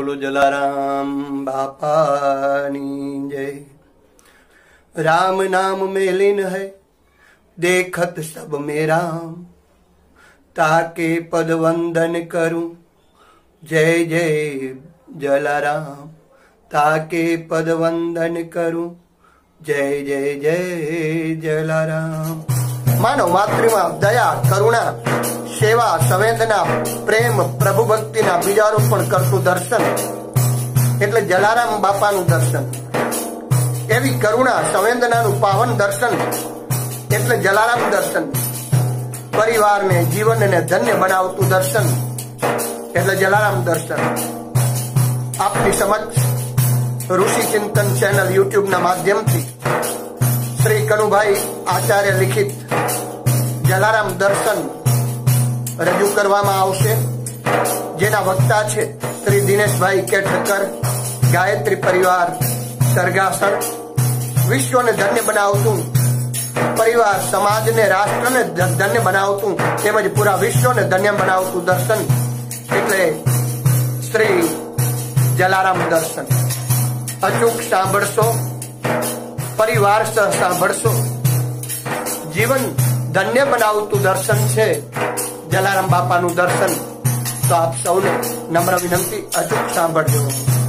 बोलो जलाराम बापानी जय। राम नाम में लीन है देखत सब में राम, ताके पद वंदन करूं जय जय जलाराम, ताके पद वंदन करूं जय जय जय जलाराम। मानव मातृमा दया करुणा सेवा संवेदना प्रेम प्रभु भक्ति ना बीजारोपण करतु दर्शन एटले जलाराम बापानु दर्शन। एवी करुणा संवेदनानु पावन दर्शन एटले जलाराम दर्शन। परिवार ने जीवन ने धन्य बनावतु दर्शन एटले जलाराम दर्शन। आपनी समक्ष ऋषि चिंतन चैनल यूट्यूब ना माध्यम थी श्री कनुभाई आचार्य लिखित जलाराम दर्शन रजू करवामां आवशे, जेना वक्ता छे श्री दिनेशभाई केठकर, गायत्री परिवार सरगासण। विश्व ने धन्य बनावतुं परिवार समाज ने राष्ट्र ने धन्य बनावतुं तेमज पूरा विश्व ने धन्य बनावतुं दर्शन एटले श्री जलाराम दर्शन। अचूक सांभळशो, परिवार सह सांभळशो, जीवन धन्य बनावतु दर्शन छे जलाराम बापानु दर्शन। तो आप सौने नम्र विनंती अचूक सांभळजो।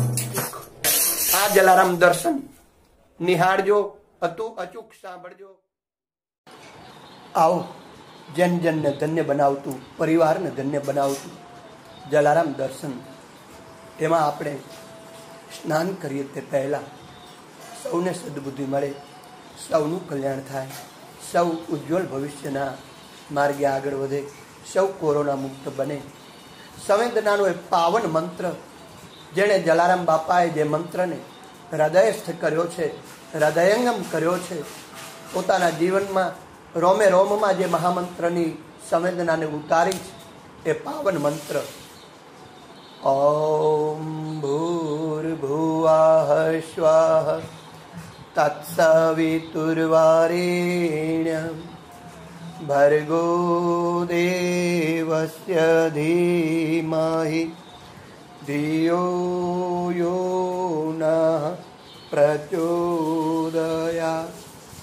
आ जलाराम दर्शन निहाळजो, अचूक सांभळजो। आओ जन जन ने धन्य बनावतु, परिवार ने धन्य बनावतु जलाराम दर्शन। एमां आपणे स्नान करीए ते पहेला सौने सद्बुद्धि मळे, सौनु कल्याण थाय, सौ उज्ज्वल भविष्यना मार्गे आगळ वधे, सौ कोरोना मुक्त बने। संवेदनानो एक पावन मंत्र जेने जलाराम बापाए जे मंत्र ने हृदयस्थ कर्यो छे, हृदयंगम कर्यो छे, पोताना जीवनमां रोमे रोममां जे महामंत्रनी संवेदनाने उतारी छे ए पावन मंत्र ओम भूर्भुवः स्वः तत्सवितुर्वरेण्यं भर्गो देवस्य धीमहि धियो यो नः प्रचोदयात्।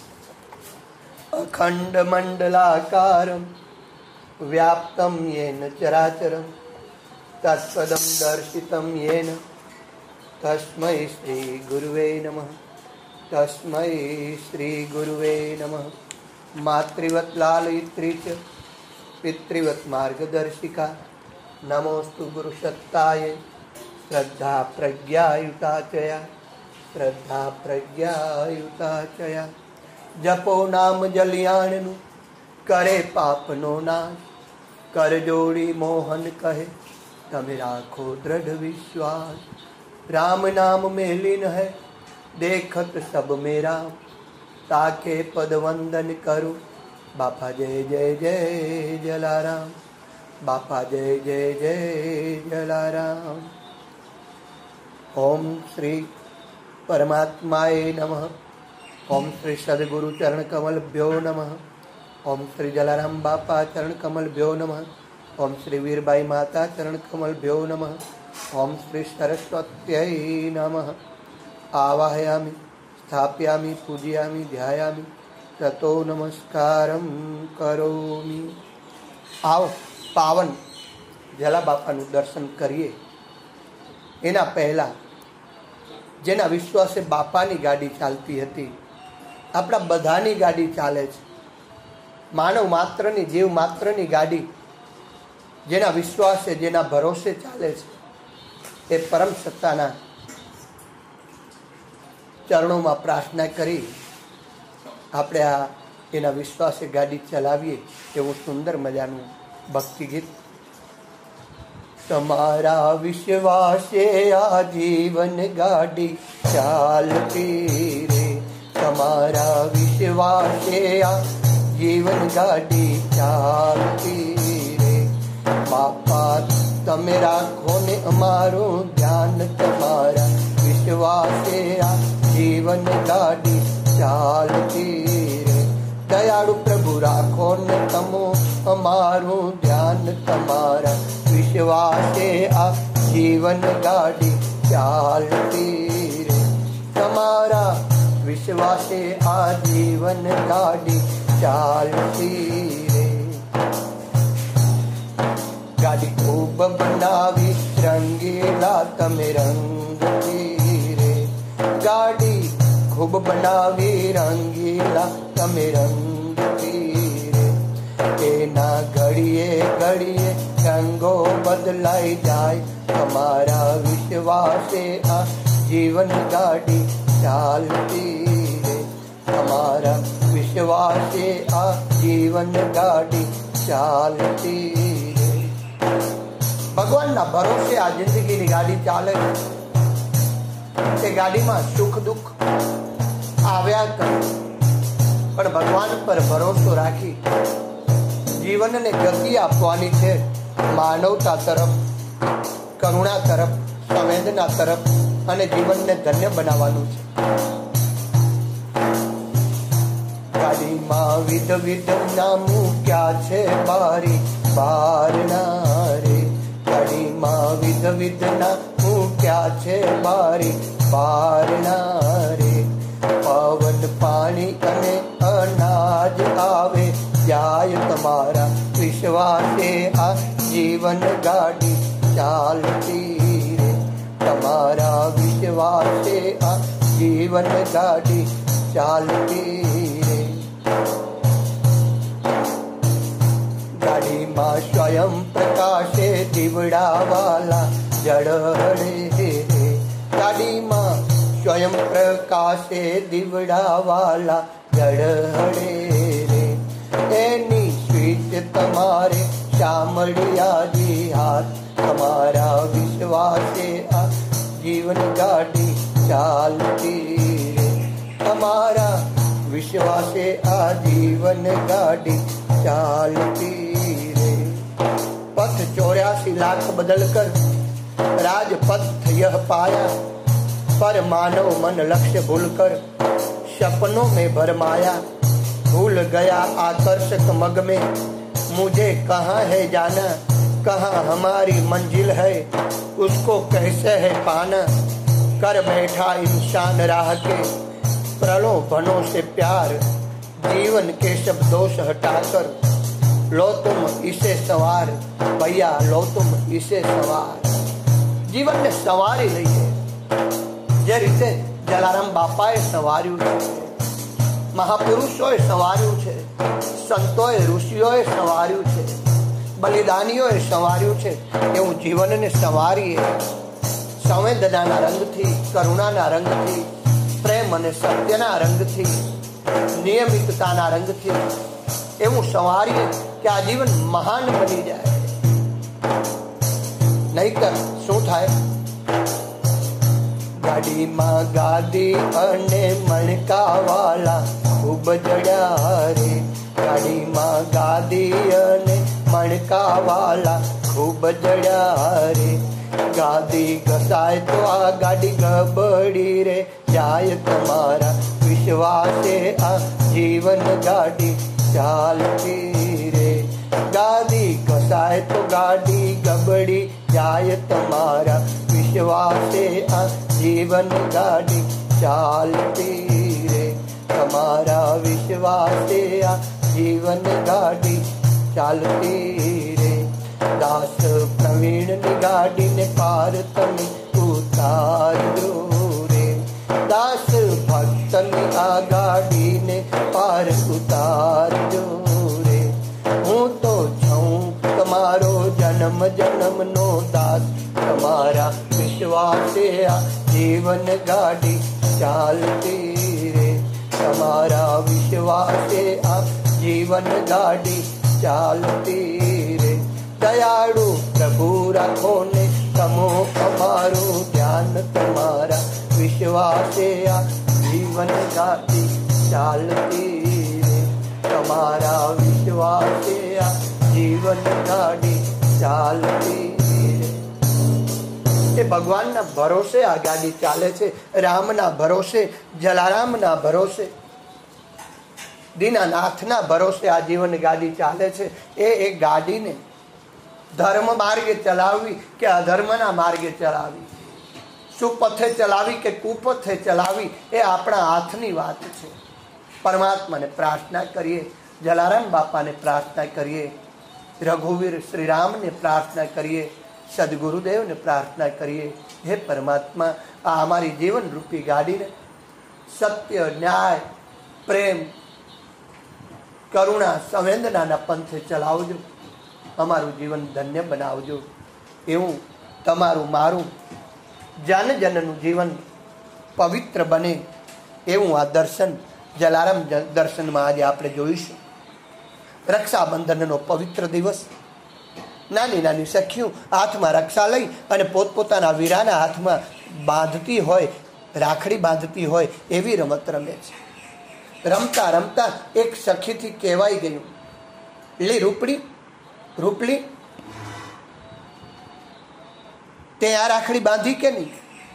अखण्डमण्डलाकारं व्याप्तं येन चराचरं तत्पदं दर्शितं येन तस्मै श्री गुरुवे नमः, तस्मै श्री गुरुवे नमः। मातृवत् लालयित्री च पितृवत् मार्गदर्शिका, नमोस्तु गुरुसत्ताय श्रद्धा प्रज्ञायुता चया, श्रद्धा प्रज्ञायुता चया। जपो नाम जलियाणनु करे पापनो नाश, कर जोड़ी मोहन कहे तमे राखो दृढ़ विश्वास। राम नाम में लीन है देखत सब में राम, ताके पद वंदन करूं बापा जय जय जय जलाराम, बापा जय जय जय जलाराम। ओम श्री परमात्माये नमः, ओम श्री सद्गुरु चरण कमलभ्यो नमः, ओम श्री जलाराम बापा चरण कमलभ्यो नमः, ओम श्री वीरबाई माता चरण कमलभ्यो नमः, ओम श्री सरस्वत्यै नमः। आवाहयामि स्थापयामि पूजयामि ध्यायामि ततो नमस्कारं करोमि। आओ पावन जला बापानु दर्शन करिए। एना पहला जेना विश्वासे बापानी गाड़ी चालती हती, आपणा बधानी गाड़ी चाले छे। मानव मात्रनी जीव मात्रनी गाड़ी जेना विश्वासे जेना भरोसे चाले छे ए परम सत्ताना चरणों में प्रार्थना करी आपणे आ एना विश्वासे गाड़ी चलावीए एवं सुंदर मजानुं भक्ति गीत। तमारा विश्वासे आ जीवन गाड़ी चालती रे, तमारा विश्वासे आ जीवन गाड़ी चालती रे। बापा तमे राखो ने अमारू ध्यान, तमारा विश्वासे आ जीवन गाड़ी चालती रे। दयाळु प्रभु राखो ने तमो अमारू ध्यान, तमारा विश्वासे आ जीवन गाड़ी चालती रे। तमारा विश्वासे आ जीवन गाड़ी चालती रे। गाड़ी खूब बनावी रंगीला तमे रंगती रे। गाड़ी खूब बनावी रंगीला तमे रंगती रे। एना घड़िए घड़िए रंगो बदलाई जाए। हमारा विश्वासे आ जीवन गाड़ी चालती रे। हमारा विश्वासे आ जीवन गाड़ी चालती रे। भगवान ना भरोसे आ जिंदगी की गाड़ी चाले। गाड़ी में सुख दुख आव्या कर, पर भगवान पर भरोસો राखी जीवन ने गति आपवानी छे। मानवता तरफ, करुणा तरफ, संवेदना तरफ अने जीवन ने धन्य बनावानुं छे। गाड़ी में विध विध नामू क्या छे बारी बारणा रे। गाड़ी में विध विध नामू क्या छे बारी बारणा रे। पवन पानी अने अनाज आवे जाय तमारा विश्वासे आ जीवन गाड़ी चालती रे। तमारा विश्वासे आ जीवन गाड़ी चालती रे। गाड़ी में स्वयं प्रकाशे दीवड़ा वाला जड़े रे। गाड़ी में स्वयं प्रकाशे दीवड़ा वाला जड़े रे। एनी स्वीच तमारे शामड़िया जी हाथ। हमारा विश्वासे आ जीवन गाड़ी चालती रे। हमारा विश्वासे आ जीवन गाड़ी चालती रे। पथ 84 लाख बदलकर राजपथ यह पाया। पर मानव मन लक्ष्य भूलकर सपनों में भरमाया। भूल गया आकर्षक मग में मुझे कहाँ है जाना। कहाँ हमारी मंजिल है उसको कैसे है पाना। कर बैठा इंसान राह के प्रलोभनों से प्यार। जीवन के सब दोष हटाकर लो तुम इसे सवार। भैया लो तुम इसे सवार। जीवन ने सवारी लई है। जे रीते जलाराम बापाए सवार्યું છે, महापुरुषोए सवार्યું છે, संतोए ऋषिओए सवार्યું છે, बलिदानीओए सवार्યું છે, એવું જીવનને સવારીએ સંવેદનાના રંગથી, કરુણાના રંગથી, પ્રેમ અને સત્યના રંગથી, નિયમિતતાના રંગથી એવું સવારીએ કે આ જીવન મહાન બની જાય। નહીતર શું થાય? गाड़ी में गादी अने मणका वाला खूब जड़ा रे। गाड़ी में गादी अने मणका वाला खूब जड़ा रे। गादी घसाय तो आ गाड़ी गबड़ी रे जाय तमारा विश्वासे आ जीवन गाड़ी चालती रे। गादी घसाय तो गाड़ी गबड़ी जाय तमारा विश्वासे आ जीवन गाड़ी चालती रे। तमारा विश्वासे आ जीवन गाड़ी चालती रे। दास प्रवीण ने गाड़ी ने पार तने उतार दो रे। दास भक्त ने आ गाड़ी ने पार उतार दो रे। हूँ तो छूं तमारो जन्म जन्म नो दास। तमारा विश्वासे आ जीवन गाड़ी चालती रे। तमारा विश्वासे आ जीवन गाड़ी चालती रे। दयाळु प्रभु राखो ने तमो अमारो ध्यान। तमारा विश्वासे आ जीवन गाड़ी चालती रे। तमारा विश्वासे आ जीवन गाड़ी चालती रे। भगवान ना भरोसे आ गाड़ी चाले छे। राम ना भरोसे, जलाराम ना भरोसे, दीनानाथ ना भरोसे आ जीवन गाड़ी चाले छे। ए गाड़ी ने ધર્મ માર્ગે ચલાવવી કે અધર્મના માર્ગે ચલાવવી, સુપથે ચલાવી કે કુપથે ચલાવી, એ આપણા હાથની વાત છે. પરમાત્માને પ્રાર્થના કરીએ, જલારામ બાપાને પ્રાર્થના કરીએ, રઘુવીર શ્રી રામને પ્રાર્થના કરીએ, સદગુરુદેવને પ્રાર્થના કરીએ. હે પરમાત્મા, આ અમારી જીવન રૂપી ગાડીને સત્ય, ન્યાય, પ્રેમ, કરુણા, સંવેદનાના પંથે ચલાવજો. અમારું જીવન ધન્ય બનાવજો. એવું તમારું મારું જન જનનું જીવન પવિત્ર બને એવું આ દર્શન, જલારામ દર્શનમાં આજે આપણે જોઈશું. રક્ષાબંધનનો પવિત્ર દિવસ. નાની નાની સખીઓ હાથમાં રક્ષા લઈ અને પોતપોતાના વીરાના હાથમાં બાંધતી હોય, રાખડી બાંધતી હોય એવી રમત રમે છે. રમતા રમતા એક સખીથી કહેવાઈ ગયું, લી રૂપલી તે આ રાખડી બાંધી કે નહીં?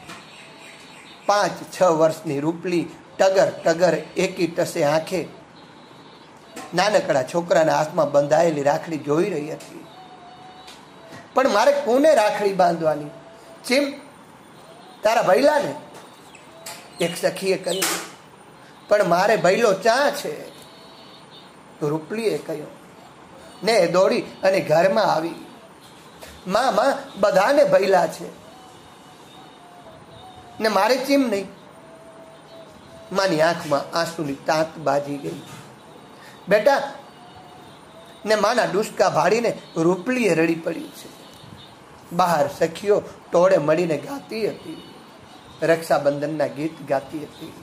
5-6 વર્ષની રૂપલી ટગર એકી ટસે આંખે નાનકડા છોકરાના હાથમાં બંધાયેલી રાખડી જોઈ રહી હતી. પણ મારે કોને રાખડી બાંધવાની? ચીમ, તારા ભૈલાને? એક સખીએ કહ્યું. પણ મારે ભૈલો ચા છે, રૂપલીએ કહ્યું. ને દોડી અને ઘરમાં આવી. માં બધાને ભૈલા છે ને મારે ચીમ નહીં. માની આંખમાં આંસુની તાંત બાજી ગઈ. બેટા, ને માના ડુસકા ભાડીને રૂપલીએ રડી પડી છે. બહાર સખીઓ ટોળે મળીને ગાતી હતી, રક્ષાબંધનના ગીત ગાતી હતી.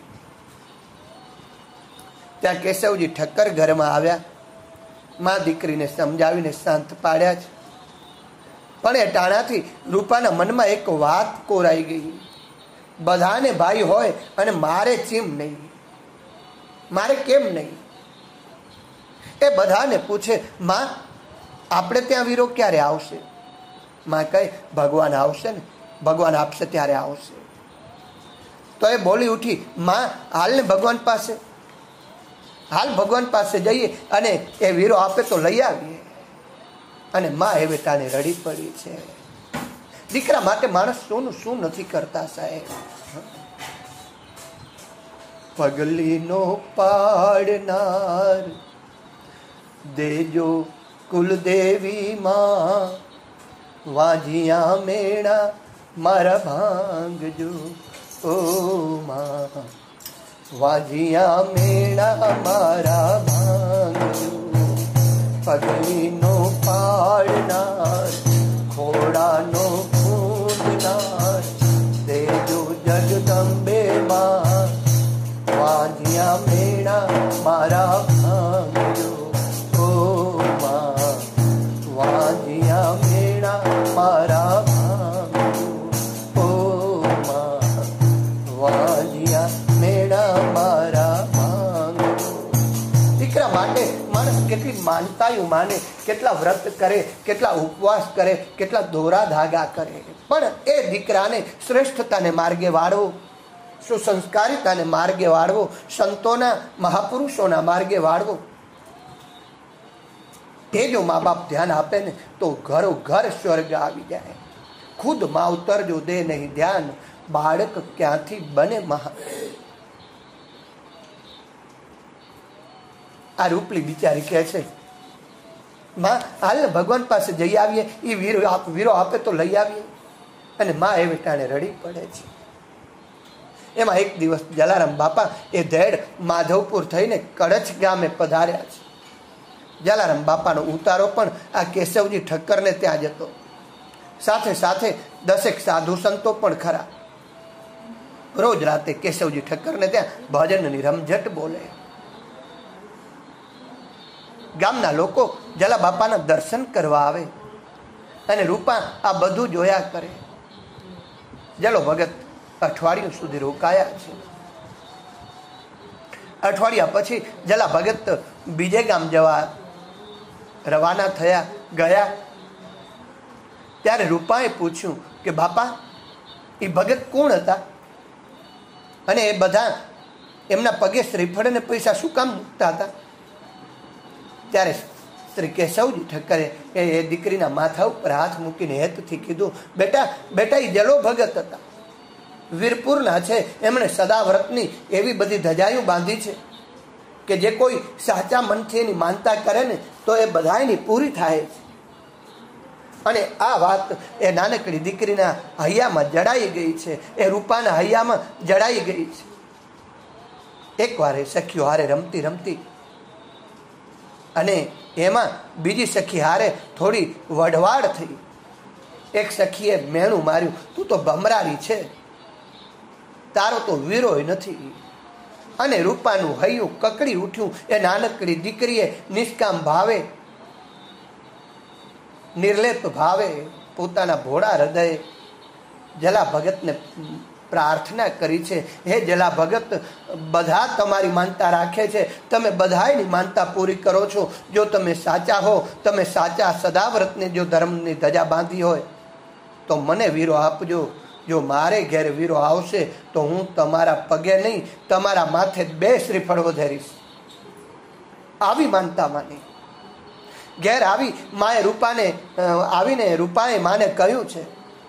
ત્યાં કેશવજી ઠક્કર ઘરમાં આવ્યા. મા દીકરીને સમજાવીને શાંત પાડ્યા છે. પણ એ ટાણાથી રૂપાના મનમાં એક વાત કોરાઈ ગઈ. બધાને ભાઈ હોય અને મારે ચીમ નહીં, મારે કેમ નહીં? એ બધાને પૂછે, માં આપણે ત્યાં વીરો ક્યારે આવશે? માં કહે, ભગવાન આવશે ને, ભગવાન આપશે ત્યારે આવશે. તો એ બોલી ઉઠી, માં હાલ ને ભગવાન પાસે, હાલ ભગવાન પાસે જઈએ અને એ વીરો આપે તો લઈ આવીએ. અને માં એ બેટાને રડી પડી છે. દીકરા માટે માણસ શું નથી કરતા સાહેબ. પગલીનો પાડનાર દેજો કુલદેવી માં, વાંજિયા મેણા મારા ભાંગજો. ઓ માં, વાંજિયા મેણા મારા ભાંગજો. પગલીનો પાડનાર, ખોડાનો ખૂંદનાર, દેજો જગદંબે માં, વાંજિયા મેણા મારા ભાંગજો. ઓ માં, વાંજિયા મેણા મારા ભાંગજો. ઓ માં, વાંજિયા મેણા મારા ભાંગજો. દીકરા માટે માણસ કેટલી માનતાઓ માને, કેટલા વ્રત કરે, કેટલા ઉપવાસ કરે, કેટલા દોરા ધાગા કરે, પણ એ દીકરાને શ્રેષ્ઠતાને માર્ગે વાળવો, સુસંસ્કારિતાને માર્ગે વાળવો, સંતોના મહાપુરુષોના માર્ગે વાળવો. એ જો મા બાપ ધ્યાન આપે ને તો ઘરો ઘર સ્વર્ગ આવી જાય. ખુદ માવતર જો દે નહીં ધ્યાન, બાળક ક્યાંથી બને મહાન. આ રૂપલી બિચારી કહે છે, માં હાલ ને ભગવાન પાસે જઈ આવીએ, એ વીરો આપે તો લઈ આવીએ. અને માં એ બેટાને રડી પડે છે. એમાં એક દિવસ જલારામ બાપા એ ધેડ માધવપુર થઈને કડછ ગામે પધાર્યા છે. જલારામ બાપાનો ઉતારો પણ આ કેશવજી ઠક્કરને ત્યાં જતો. સાથે સાથે 10 સાધુ સંતો પણ ખરા. રોજ રાતે કેશવજી ઠક્કરને ત્યાં ભજનની રમઝટ બોલે. ગામના લોકો જલા બાપાના દર્શન કરવા આવે અને રૂપા આ બધું જોયા કરે. જલો ભગત અઠવાડિયું સુધી રોકાયા છે. અઠવાડિયા પછી જલા ભગત બીજે ગામ જવા રવાના થયા. ગયા ત્યારે રૂપાએ પૂછ્યું કે બાપા, એ ભગત કોણ હતા અને એ બધા એમના પગે શ્રીફળ ને પૈસા શું કામ મૂકતા હતા? ત્યારે શ્રી કેશવજી ઠક્કરે એ દીકરીના માથા ઉપર હાથ મૂકીને હેતથી કીધું, બેટા બેટા એ જલો ભગત હતા, વીરપુરના છે, એમણે સદાવ્રતની એવી બધી ધજાયું બાંધી છે કે જે કોઈ સાચા મનથી એની માનતા કરે ને તો એ બધાયની પૂરી થાય છે. અને આ વાત એ નાનકડી દીકરીના હૈયામાં જડાઈ ગઈ છે, એ રૂપાના હૈયામાં જડાઈ ગઈ છે. એકવાર એ સખીઓ હારે રમતી રમતી અને એમાં બીજી સખી હારે થોડી વઢવાડ થઈ. એક સખીએ મેણું માર્યું, તું તો ભમરારી છે, તારો તો વીરોય નથી. અને રૂપાનું હૈયું કકડી ઉઠ્યું. એ નાનકડી દીકરીએ નિષ્કામ ભાવે, નિર્લેપ ભાવે પોતાના ભોળા હૃદયે જલા ભગતને પ્રાર્થના કરી છે, હે જલા ભગત, બધા તમારી માનતા રાખે છે, તમે બધાની માનતા પૂરી કરો છો. જો તમે સાચા હો, તમે સાચા સદાવ્રતને જો ધર્મની ધજા બાંધી હોય તો મને વીરો આપજો. જો મારે ઘેર વીરો આવશે તો હું તમારા પગે નહીં, તમારા માથે 2 શ્રીફળ વધારીશ. આવી માનતા માની. ઘેર આવી માએ રૂપાને આવીને રૂપાએ માને કહ્યું છે,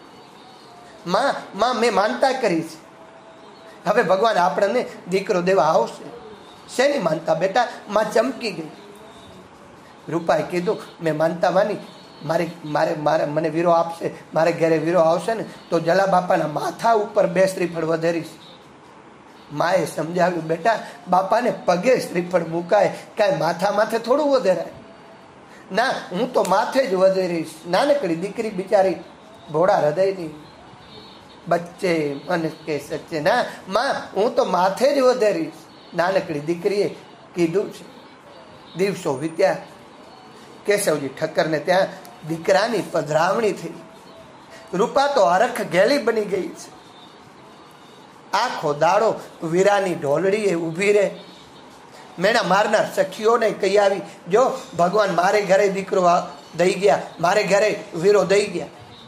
માં મેં માનતા કરી છે, હવે ભગવાન આપણને દીકરો દેવા આવશે. શેની માનતા બેટા? માં ચમકી ગઈ. રૂપાએ કીધું, મેં માનતા માની, મારે મને વીરો આપશે, મારે ઘરે વીરો આવશે ને તો જલા બાપાના માથા ઉપર 2 શ્રીફળ વધેરીશ. માએ સમજાવ્યું, બેટા બાપાને પગે શ્રીફળ મુકાય, કાંઈ માથા માથે થોડું વધેરાય. ના, હું તો માથે જ વધેરીશ. નાનકડી દીકરી બિચારી ભોળા હૃદયની, બચ્ચે મન કે સચ્ચે, ના માં હું તો માથે જ વધેરીશ. નાનકડી દીકરીએ કીધું છે. દિવસો વીત્યા. કેશવજી ઠક્કરને ત્યાં દીકરાની પધરાવણી થઈ. રૂપા તો હરખ ઘેલી બની ગઈ છે. આખો દાડો વીરાની ઢોલડીએ ઊભી રહે. મેણા મારનાર સખીઓને કહી આવી, જો ભગવાન મારે ઘરે દીકરો દઈ ગયા, મારે ઘરે વીરો દઈ ગયા,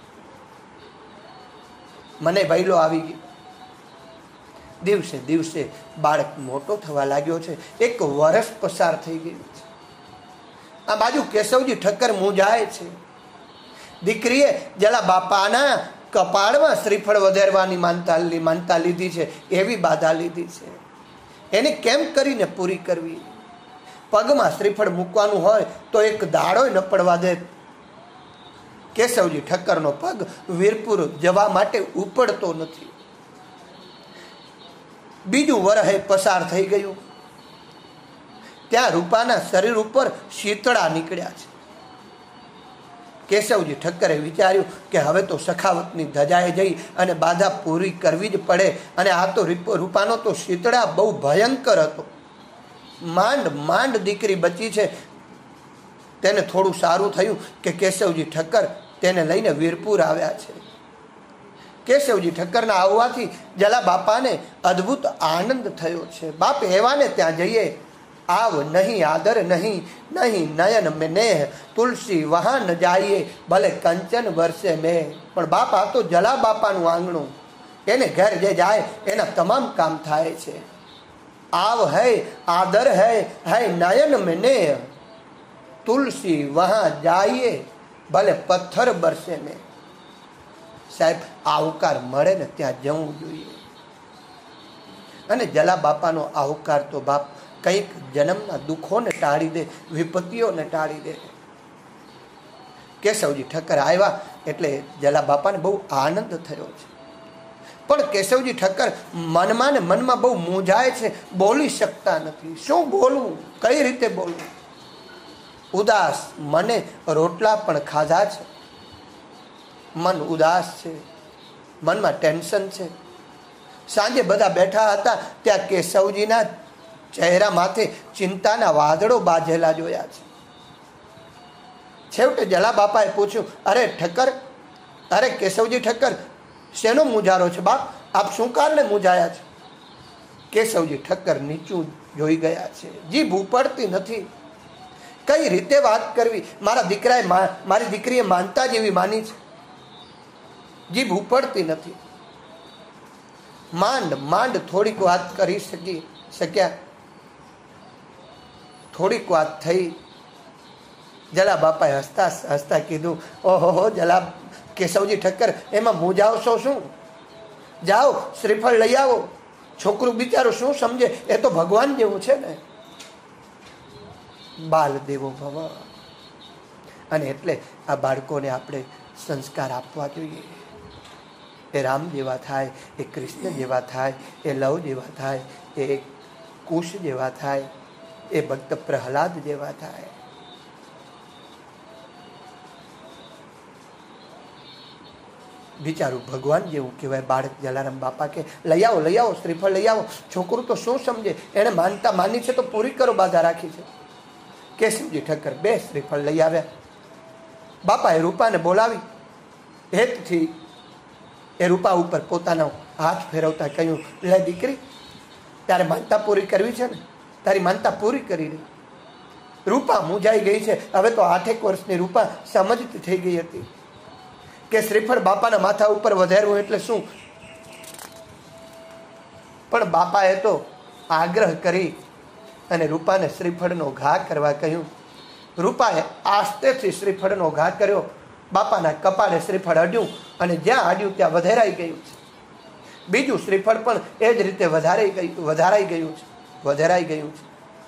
મને ભૈલો આવી ગયો. દિવસે દિવસે બાળક મોટો થવા લાગ્યો છે. 1 વર્ષ પસાર થઈ ગયું છે. આ બાજુ કેશવજી ઠક્કર મૂંઝાય છે. દીકરીએ જલા બાપાના કપાળમાં શ્રીફળ વધેરવાની માનતા લીધી છે, એવી બાધા લીધી છે. એને કેમ કરીને પૂરી કરવી? પગમાં શ્રીફળ મૂકવાનું હોય તો એક દાડો ન પડવા દે. કેશવજી ઠક્કરનો પગ વીરપુર જવા માટે ઉપડતો નથી. બીજું વરહ પસાર થઈ ગયું. ત્યાં રૂપાના શરીર ઉપર શીતળા નીકળ્યા છે. કેશવજી ઠક્કરે વિચાર્યું કે હવે તો સખાવતની ધજાએ જઈ અને બાધા પૂરી કરવી જ પડે. અને આ તો રૂપાનો તો શીતળા બહુ ભયંકર હતો. માંડ દીકરી બચી છે. તેને થોડું સારું થયું કે કેશવજી ઠક્કર તેને લઈને વીરપુર આવ્યા છે. કેશવજી ઠક્કરના આવવાથી જલા બાપાને અદ્ભુત આનંદ થયો છે. બાપ એવાને ત્યાં જઈએ, આવ નહીં આદર નહીં, નહીં નયન મેં નેહ, તુલસી વહાં ન જાઈએ, ભલે કંચન વર્ષે મેં. પણ બાપ આ તો જલા બાપાનું આંગણું, એને ઘર જે જાય એના તમામ કામ થાય છે. આવ હૈ આદર હૈ નયન મેં નેહ, તુલસી વહાં જાઈએ, ભલે પથ્થર બરસે મેં. સાહેબ, આવકાર મળે ને ત્યાં જવું જોઈએ. અને જલા બાપાનો આવકાર તો બાપ કંઈક જન્મના દુઃખોને ટાળી દે, વિપત્તિઓને ટાળી દે. કેશવજી ઠક્કર આવ્યા એટલે જલા બાપાને બહુ આનંદ થયો છે. પણ કેશવજી ઠક્કર મનમાં ને મનમાં બહુ મૂંઝાય છે, બોલી શકતા નથી. શું બોલવું, કઈ રીતે બોલવું? ઉદાસ મને રોટલા પણ ખાધા છે. મન ઉદાસ છે, મનમાં ટેન્શન છે. સાંજે બધા બેઠા હતા ત્યાં કેશવજીના ચહેરા માથે ચિંતાના વાદળો બાજેલા જોયા છે. છેવટે જલા બાપાએ પૂછ્યું, અરે ઠક્કર, અરે કેશવજી ઠક્કર, શેનો મૂંઝારો છે બાપ? આપ શું કારણે મૂંઝાયા છે? કેશવજી ઠક્કર નીચું જોઈ ગયા છે. જીભ ઉપડતી નથી. કઈ રીતે વાત કરવી? મારા દીકરાએ મારી દીકરીએ માનતા જેવી માની છે. જીભ ઉપડતી નથી. માંડ થોડીક વાત કરી શક્યા. થોડીક વાત થઈ. જલા બાપાએ હસતા હસતા કીધું, ઓહો જલા કેશવજી ઠક્કર, એમાં મૂંઝાવશો શું? જાઓ શ્રીફળ લઈ આવો. છોકરું બિચારું શું સમજે, એ તો ભગવાન જેવું છે ને. બાલ દેવો ભવ. અને એટલે આ બાળકોને આપણે સંસ્કાર આપવા જોઈએ. એ રામ જેવા થાય, એ કૃષ્ણ જેવા થાય, એ લવ જેવા થાય, એ કુશ જેવા થાય, એ ભક્ત પ્રહલાદ જેવા થાય. બિચારું ભગવાન જેવું કહેવાય. બાળક જલારામ બાપા કે લઈ આવો શ્રીફળ લઈ આવો. છોકરું તો શું સમજે, એને માનતા માની છે તો પૂરી કરો, બાધા રાખી છે. કેશવજી ઠક્કર 2 શ્રીફળ લઈ આવ્યા. બાપાએ રૂપાને બોલાવી હેતથી એ રૂપા ઉપર પોતાનો હાથ ફેરવતા કહ્યું, લે દીકરી, તારે માનતા પૂરી કરવી છે ને, તારી માનતા પૂરી કરી દે. રૂપા મૂંઝાઈ ગઈ છે. હવે તો 8 વર્ષની રૂપા સમજતી થઈ ગઈ હતી કે શ્રીફળ બાપાના માથા ઉપર વધારવું એટલે શું. પણ બાપાએ તો આગ્રહ કરી અને રૂપાને શ્રીફળનો ઘા કરવા કહ્યું. રૂપાએ આસ્તેથી શ્રીફળનો ઘા કર્યો. બાપાના કપાળે શ્રીફળ અડ્યું અને જ્યાં અડ્યું ત્યાં વધારાઈ ગયું છે. બીજું શ્રીફળ પણ એ જ રીતે વધારાઈ ગયું છે.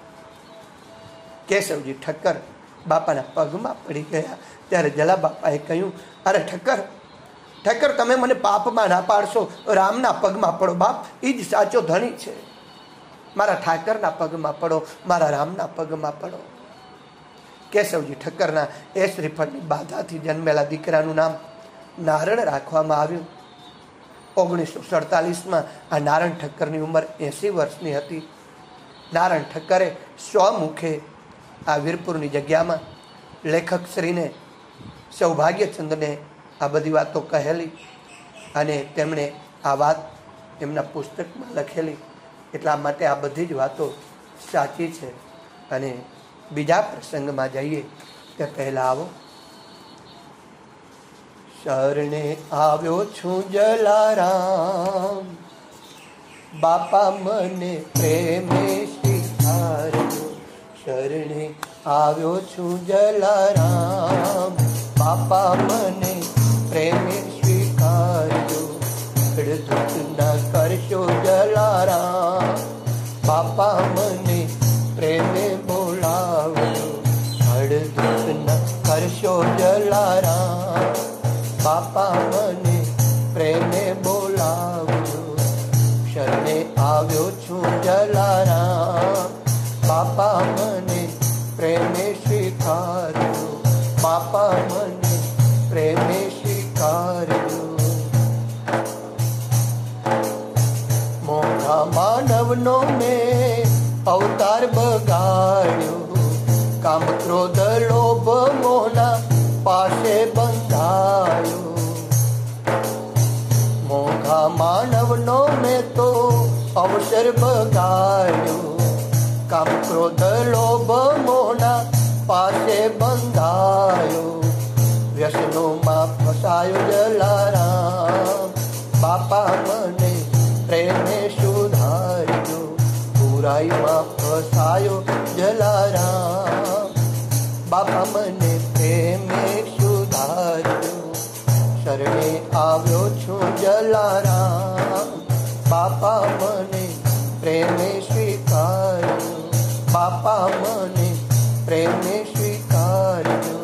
કેશવજી ઠક્કર બાપાના પગમાં પડી ગયા. ત્યારે જલા બાપાએ કહ્યું, અરે ઠક્કર, તમે મને પાપમાં ના પાડશો, રામના પગમાં પડો બાપ, એ જ સાચો ધણી છે. મારા ઠાકરના પગમાં પડો, મારા રામના પગમાં પડો. કેશવજી ઠક્કરના એ શ્રીફળની બાધાથી જન્મેલા દીકરાનું નામ નારણ રાખવામાં આવ્યું. 1947માં આ નારણ ઠક્કરની ઉંમર 80 વર્ષની હતી. નારણ ઠક્કરે સ્વમુખે આ વીરપુરની જગ્યામાં લેખક શ્રીને સૌભાગ્યચંદને આ બધી વાતો કહેલી અને તેમણે આ વાત એમના પુસ્તકમાં લખેલી. એટલા માટે આ બધી જ વાતો સાચી છે. અને બીજા પ્રસંગમાં જઈએ તે પહેલા આવો. શરણે આવ્યો છું જલારામ, બાપા મને પ્રેમે સ્વીકારજો. શરણે આવ્યો છું જલારામ, બાપા મને પ્રેમે સ્વીકારજો. ધૂત ના કરશો જલારામ, બાપા મને પ્રેમે બોલાવજો. હળધૂત ન કરશો જલારામ, બાપા મને પ્રેમે બોલાવજો. શરણે આવ્યો છું જલારામ, બાપા મને પ્રેમે સ્વીકારજો. બાપા મને પ્રેમે સ્વીકારજો. મોંઘા માનવનો મેં અવતાર બગાડ્યો, કામ ક્રોધ લોભ મોહના પાસે બંધાયો. મોંઘા માનવનો મેં તો અવસર બગાડ્યો, કામ ક્રોધ લોભ મોહના પાસે બંધાયો. વ્યસનોમાં ફસાયો જલારામ, બાપા મને પ્રેમે સુધારજો. બુરાઈમાં ફસાયો જલારામ, બાપા મને પ્રેમે સુધારજો. શરણે આવ્યો છું જલારામ, બાપા મને પ્રેમે સ્વીકારજો. બાપા મને પ્રેમે સ્વીકારજો.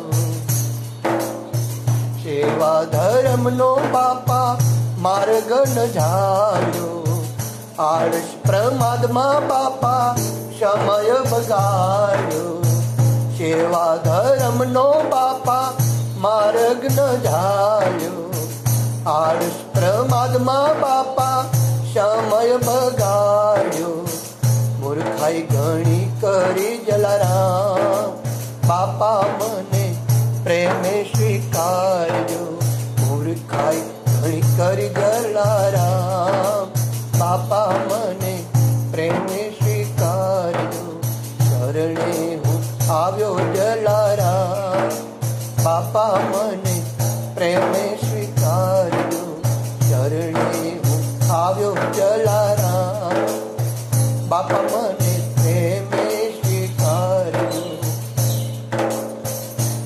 સેવા ધર્મનો બાપા માર્ગ ન જાળ્યો, આળસ પ્રમાદમાં બાપા સમય બગાડ્યો. સેવા ધર્મનો બાપા માર્ગ ન જાળ્યો, આળસ પ્રમાદમાં બાપા સમય બગાડ્યો. મૂર્ખાઈ ઘણી કરી જલારામ, બાપા મને પ્રેમે સ્વીકારજો. મૂર્ખાઈ ઘણી કરી જલારામ, બાપા મને પ્રેમે સ્વીકારજો. શરણે હું આવ્યો જલારામ, બાપા મને પ્રેમે સ્વીકારજો. શરણે હું આવ્યો જલારામ, બાપા મને પ્રેમે સ્વીકારજો.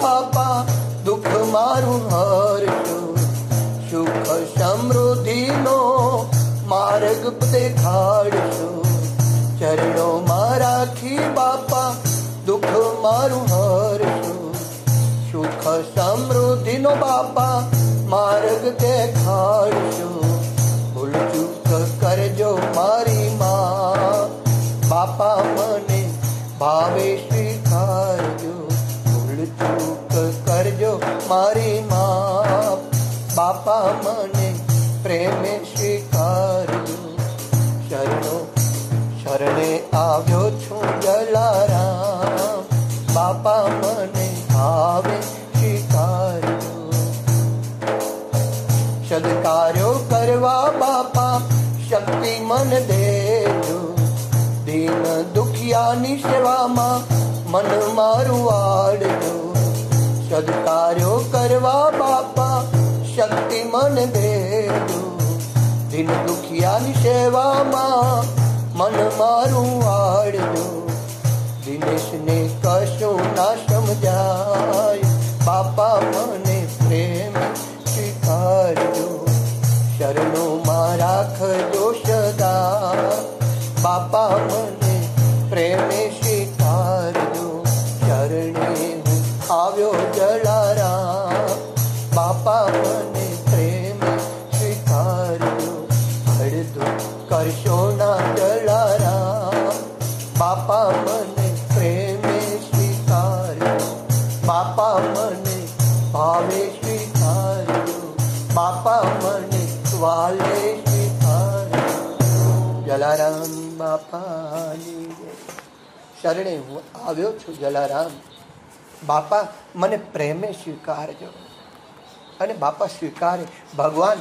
બાપા દુઃખ મારું હરજો, સુખ સમૃદ્ધિનો માર્ગ દેખાડજો, ચરણોમાં રાખી બાપા દુઃખ મારું હરજો, સુખ સમૃદ્ધિનો બાપા માર્ગ દેખાડજો, ભૂલ ચૂક કરજો મારી માં, બાપા મને ભાવે સ્વીકારજો, ભૂલ ચૂક કરજો મારી માં, બાપા મને પ્રેમે સ્વીકારજો, શરણે આવ્યો છું જલારામ, બાપા મને ભાવે સ્વીકારજો, સદકાર્યો કરવા બાપા શક્તિ મન દેજો, દીન દુખિયાની સેવામાં મન મારું વાળજો, સદકાર્યો કરવા બાપા શક્તિ મન દેજો, દીન દુખિયાની સેવામાં મન મારું વાળજો, દિનેશને કશું ના સમજાય, બાપા મને પ્રેમ સ્વીકારજો, શરણોમાં રાખજો સદા, બાપા મને પ્રેમે સ્વીકારજો, શરણે હું આવ્યો જલારામ, બાપા મને પ્રેમે સ્વીકારજો, હળદો કરશો ના જલારામ, બાપા મને પ્રેમે સ્વીકારજો, બાપા મને ભાવે સ્વીકારજો, બાપા મને વાલે સ્વીકારજો, જલારામ બાપાની શરણે હું આવ્યો છું જલારામ, બાપા મને પ્રેમે સ્વીકારજો. અને બાપા સ્વીકારે. ભગવાન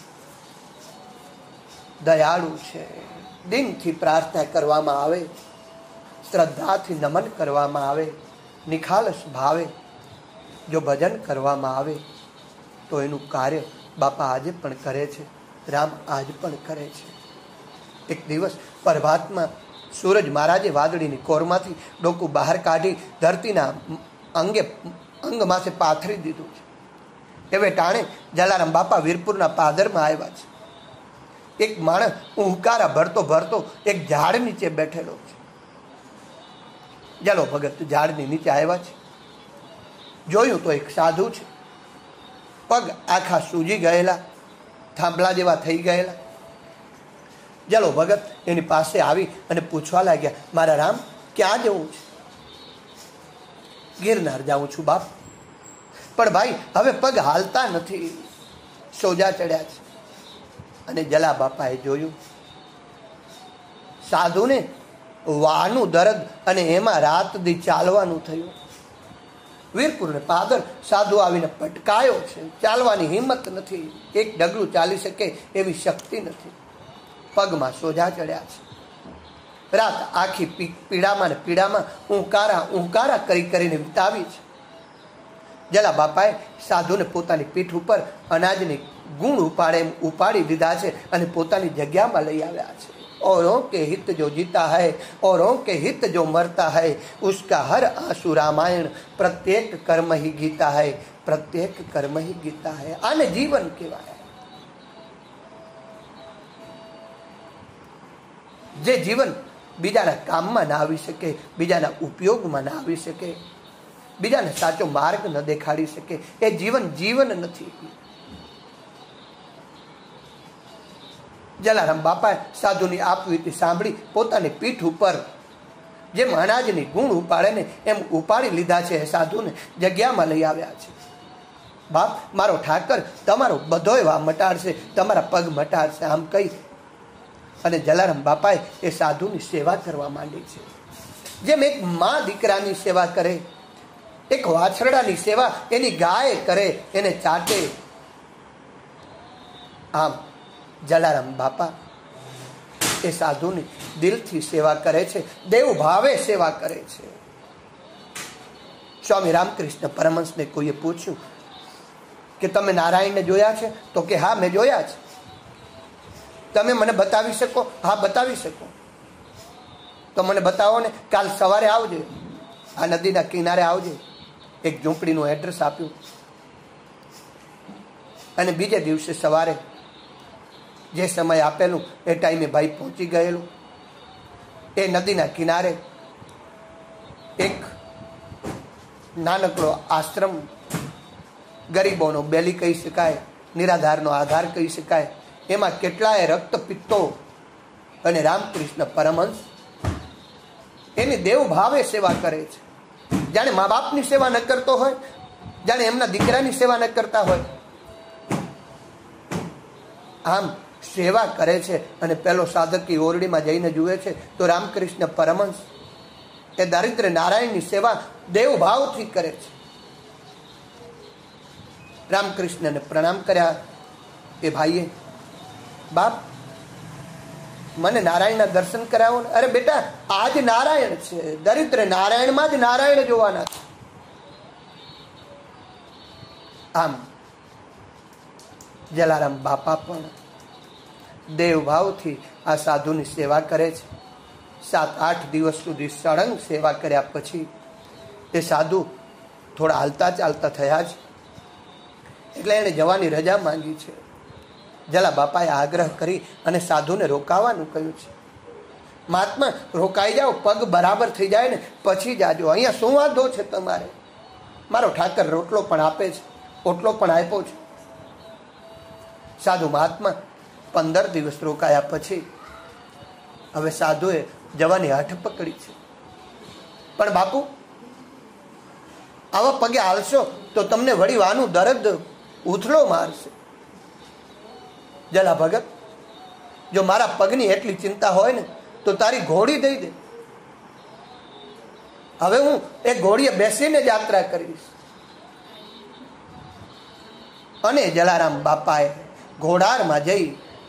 દયાળુ છે. દિનથી પ્રાર્થના કરવામાં આવે, શ્રદ્ધાથી નમન કરવામાં આવે, નિખાલસ ભાવે જો ભજન કરવામાં આવે તો એનું કાર્ય બાપા આજે પણ કરે છે, રામ આજ પણ કરે છે. એક દિવસ પ્રભાતમાં સૂરજ મહારાજે વાદળીની કોરમાંથી ડોકું બહાર કાઢી ધરતીના અંગમાં પાથરી દીધું છે. હવે ટાણે જલારામ બાપા વીરપુરના પાદરમાં આવ્યા છે. એક માણસ ઉહકારા ભરતો ભરતો એક ઝાડ નીચે બેઠેલો છે. જલો ભગત ઝાડની નીચે આવ્યા છે. જોયું તો એક સાધુ છે. પગ આખા સૂજી ગયેલા, થાંભલા જેવા થઈ ગયેલા. જલો ભગત એની પાસે આવી અને પૂછવા લાગ્યા, મારા રામ ક્યાં જવું છે? ગિરનાર જાઉં છું બાપ. પણ ભાઈ હવે પગ હાલતા નથી, સોજા ચડ્યા છે. અને જલા બાપાએ જોયું સાધુને વાનું દર્દ અને એમાં રાત દી ચાલવાનું થયું. વીરપુરને પાદર સાધુ આવીને પટકાયો છે. ચાલવાની હિંમત નથી, એક ડગલું ચાલી શકે એવી શક્તિ નથી. પગમાં સોજા ચડ્યા છે. રાત આખી પીડામાં ને પીડામાં ઊંકારા કરી કરીને વિતાવી છે. જલા બાપાએ સાધુને પોતાની પીઠ ઉપર અનાજની ગુણ ઉપાડી દીધા છે અને પોતાની જગ્યામાં લઈ આવ્યા છે. औरों के हित जो जीता है, औरों के हित जो मरता है, उसका हर आंसू रामायण, प्रत्येक कर्म ही गीता है, प्रत्येक कर्म ही गीता है. आने जीवन कहेवाय. જે જીવન બીજાના કામમાં ના આવી શકે, બીજાના ઉપયોગમાં ના આવી શકે, બીજાને સાચો માર્ગ ન દેખાડી શકે, એ જીવન નથી. જલારામ બાપાએ સાધુની આપવીતી સાંભળી પોતાની પીઠ ઉપર જેમ અનાજની ગુણ ઉપાડે ને એમ ઉપાડી લીધા છે. સાધુને જગ્યામાં લઈ આવ્યા છે. બાપ મારો ઠાકર તમારો બધોય વા મટાડશે, તમારા પગ મટાડશે, આમ કહી અને જલારામ બાપાએ એ સાધુની સેવા કરવા માંડી છે. જેમ એક મા દીકરાની સેવા કરે, એક વાછરડાની સેવા એની ગાય કરે, એને ચાટે, આમ જલારામ બાપા એ સાધુની દિલથી સેવા કરે છે, દેવ ભાવે સેવા કરે છે. સ્વામી રામકૃષ્ણ પરમહંસને કોઈએ પૂછ્યું કે તમે નારાયણને જોયા છે? તો કે હા મેં જોયા છે. તમે મને બતાવી શકો? હા બતાવી શકો. તો મને બતાવો ને, કાલ સવારે આવજે, આ નદીના કિનારે આવજે. એક ઝૂંપડીનું એડ્રેસ આપ્યું અને બીજે દિવસે સવારે જે સમય આપેલું એ ટાઈમે ભાઈ પહોંચી ગયેલું. એ નદીના કિનારે એક નાનકડો આશ્રમ, ગરીબોનો બેલી કહી શકાય, નિરાધારનો આધાર કહી શકાય. એમાં કેટલાય રક્તપિત્તો અને રામકૃષ્ણ પરમહંસ એની દેવ ભાવે સેવા કરે છે. જાણે મા બાપની સેવા ન કરતો હોય, જાણે એમના દીકરાની સેવા ન કરતા હોય, આમ સેવા કરે છે. અને પેલો સાધક એ ઓરડીમાં જઈને જુએ છે તો રામકૃષ્ણ પરમહંસ એ દરિદ્ર નારાયણની સેવા દેવ ભાવથી કરે છે. રામકૃષ્ણને પ્રણામ કર્યા. એ ભાઈએ, બાપ મને નારાયણના દર્શન કરાવો ને. અરે બેટા, આ જ નારાયણ છે, દરિદ્ર નારાયણમાં જ નારાયણ જોવાના છે. આમ જલારામ બાપા પણ દેવભાવથી આ સાધુની સેવા કરે છે. 7-8 દિવસ સુધી સળંગ સેવા કર્યા પછી એ સાધુ થોડા હાલતા ચાલતા થયા છે, એટલે એણે જવાની રજા માંગી છે. જલા બાપાએ આગ્રહ કરી અને સાધુને રોકાવાનું કહ્યું છે. મહાત્મા, રોકાઈ જાઓ, પગ બરાબર થઈ જાય ને પછી જાજો. અહીંયા શું વાંધો છે તમારે? મારો ઠાકર રોટલો પણ આપે છે, ઓટલો પણ આપ્યો છે. સાધુ મહાત્મા 15 દિવસ રોકાયા પછી હવે સાધુએ જવાની હઠ પકડી છે. પણ બાપુ, આવા પગે હાલશો તો તમને વળી વાનું દર્દ ઉથલો મારશે. જલા ભગત, જો મારા પગની એટલી ચિંતા હોય ને તો તારી ઘોડી દઈ દે. હવે હું એ ઘોડીએ બેસીને યાત્રા કરીશ. અને જલારામ બાપાએ ઘોડારમાં જઈ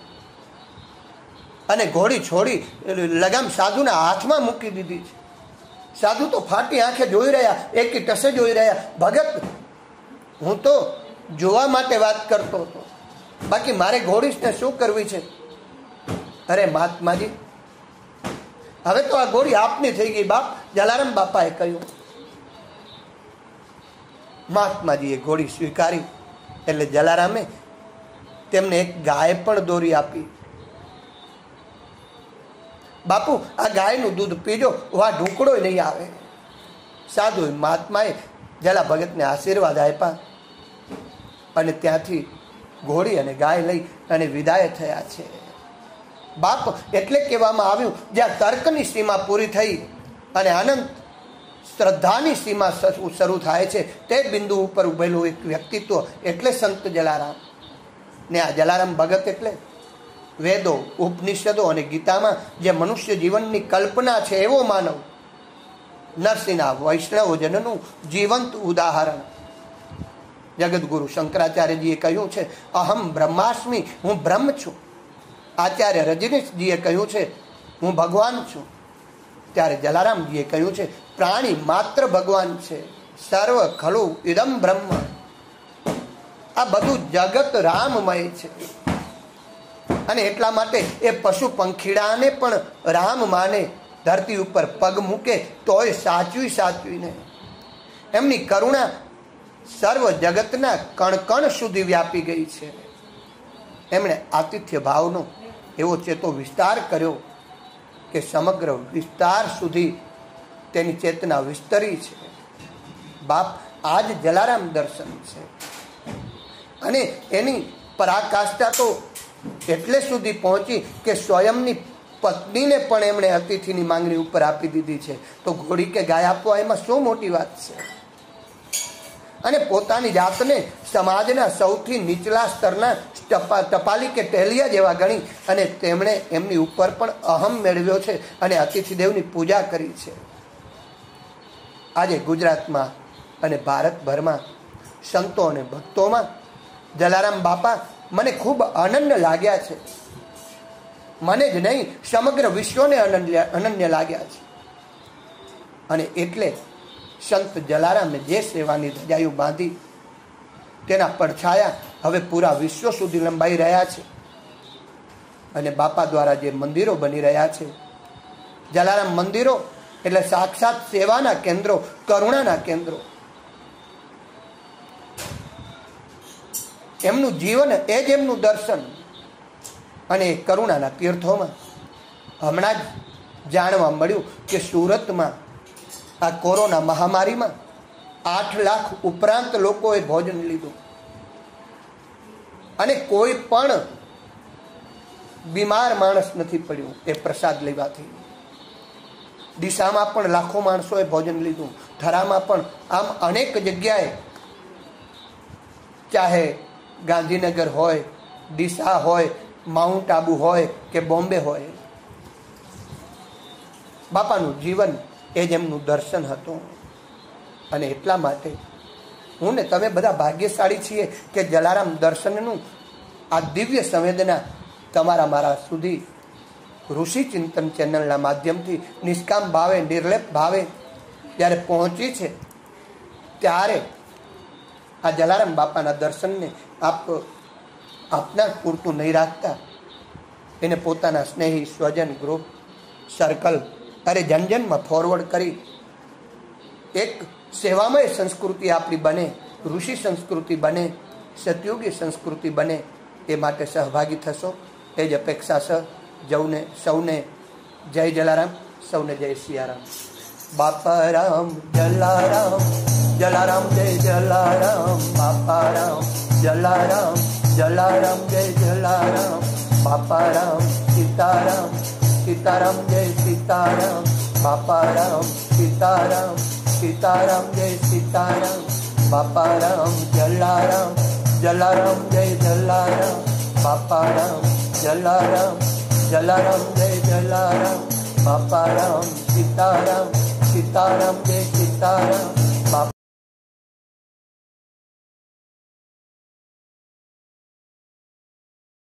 અને ઘોડી છોડી લગામ સાધુના હાથમાં મૂકી દીધી છે. સાધુ તો ફાટી આંખે જોઈ રહ્યા, એકી ટસે જોઈ રહ્યા. ભગત, હું તો જોવા માટે વાત કરતો હતો, બાકી મારે ઘોડીને શું કરવી છે? અરે મહાત્માજી, હવે તો આ ઘોડી આપની થઈ ગઈ બાપ, જલારામ બાપાએ કહ્યું. મહાત્માજીએ ઘોડી સ્વીકારી એટલે જલારામે તેમને એક ગાય પણ દોરી આપી. બાપુ, આ ગાયનું દૂધ પીજો, વા ઢુકડો નહીં આવે. સાધુ મહાત્માએ જલા ભગતને આશીર્વાદ આપ્યા અને ત્યાંથી ઘોડી અને ગાય લઈ અને વિદાય થયા છે. બાપ, એટલે કહેવામાં આવ્યું, જ્યાં તર્કની સીમા પૂરી થઈ અને આનંદ શ્રદ્ધાની સીમા શરૂ થાય છે, તે બિંદુ ઉપર ઉભેલું એક વ્યક્તિત્વ એટલે સંત જલારામ. ને આ જલારામ ભગત એટલે વેદો, ઉપનિષદો અને ગીતામાં જે મનુષ્ય જીવનની કલ્પના છે એવો માનવ, નરસિંહના વૈષ્ણવજનનું જીવંત ઉદાહરણ. જગતગુરુ શંકરાચાર્યજીએ કહ્યું છે, અહમ બ્રહ્માસ્મિ, હું બ્રહ્મ છું. આચાર્ય રજનીશજીએ કહ્યું છે, હું ભગવાન છું. ત્યારે જલારામજીએ કહ્યું છે, પ્રાણી માત્ર ભગવાન છે. સર્વ ખલુ ઇદમ બ્રહ્મ. આ બધું જગત રામમય છે. અને એટલા માટે એ પશુ પંખીડાને પણ રામ માને. ધરતી ઉપર પગ મૂકે તોય સાચવીને. એમની કરુણા સર્વ જગતના કણ સુધી વ્યાપી ગઈ છે. એમણે આતિથ્ય ભાવનો એવો ચેતો વિસ્તાર કર્યો કે સમગ્ર વિસ્તાર સુધી તેની ચેતના વિસ્તરી છે. બાપ, આજ જલારામ દર્શન છે. અને એની પરાકાષ્ઠા તો એટલે સુધી પહોંચી કે સ્વયંની પત્નીને પણ એમણે અતિથિની માંગણી ઉપર આપી દીધી છે. તો ઘોડી કે ગાય આપવા એમાં શું મોટી વાત છે? અને પોતાની જાતને સમાજના સૌથી નીચલા સ્તરના ટપાલી કે ટહેલિયા જેવા ગણી અને તેમણે એમની ઉપર પણ અહમ મેળવ્યો છે અને અતિથિદેવની પૂજા કરી છે. આજે ગુજરાતમાં અને ભારતભરમાં સંતો અને ભક્તોમાં જલારામ બાપા મને ખૂબ અનન્ય લાગ્યા છે. મને જ નહીં, સમગ્ર વિશ્વને અનન્ય લાગ્યા છે. અને એટલે સંત જલારામે જે સેવાની ધજાયું બાંધી તેના પડછાયા હવે પૂરા વિશ્વ સુધી લંબાઈ રહ્યા છે. અને બાપા દ્વારા જે મંદિરો બની રહ્યા છે, જલારામ મંદિરો એટલે સાક્ષાત સેવાના કેન્દ્રો, કરુણાના કેન્દ્રો. એમનું જીવન એ જ એમનું દર્શન. અને કરુણાના તીર્થોમાં હમણાં જ જાણવા મળ્યું કે સુરતમાં આ કોરોના મહામારીમાં 8 લાખ ઉપરાંત લોકોએ ભોજન લીધું. અને કોઈ પણ બીમાર માણસ નથી પડ્યું એ પ્રસાદ લેવાથી. ડીસામાં પણ લાખો માણસોએ ભોજન લીધું. થરામાં પણ, આમ અનેક જગ્યાએ, ચાહે ગાંધીનગર હોય, ડીસા હોય, માઉન્ટ આબુ હોય કે બોમ્બે હોય, બાપાનું જીવન એ જ એમનું દર્શન હતું. અને એટલા માટે હું ને તમે બધા ભાગ્યશાળી છીએ કે જલારામ દર્શનનું આ દિવ્ય સંવેદના તમારા મારા સુધી ઋષિ ચિંતન ચેનલના માધ્યમથી નિષ્કામ ભાવે, નિર્લેપ ભાવે જ્યારે પહોંચી છે, ત્યારે આ જલારામ બાપાના દર્શનને આપ આપના પૂરતું નહીં રાખતા, એને પોતાના સ્નેહી સ્વજન, ગ્રુપ, સર્કલ, અરે જનજનમાં ફોરવર્ડ કરી એક સેવામય સંસ્કૃતિ આપણી બને, ઋષિ સંસ્કૃતિ બને, સતયુગી સંસ્કૃતિ બને, એ માટે સહભાગી થશો એ જ અપેક્ષા છે. સૌને જય જલારામ, સૌને જય સિયારામ. બાપા રામ જલારામ, જલારામ જય જલારામ. બાપા રામ જલારામ, જલારામ જય જલારામ. બાપા રામ સીતારામ, સીતારામ જય સીતારામ. બાપા રામ સીતારામ, સીતારામ જય સીતારામ. બાપા રામ જલારામ, જલારામ જય જલારામ. બાપા રામ જલારામ, જલારામ જય જલારામ. બાપા રામ સીતારામ, સીતારામ જય સીતારામ.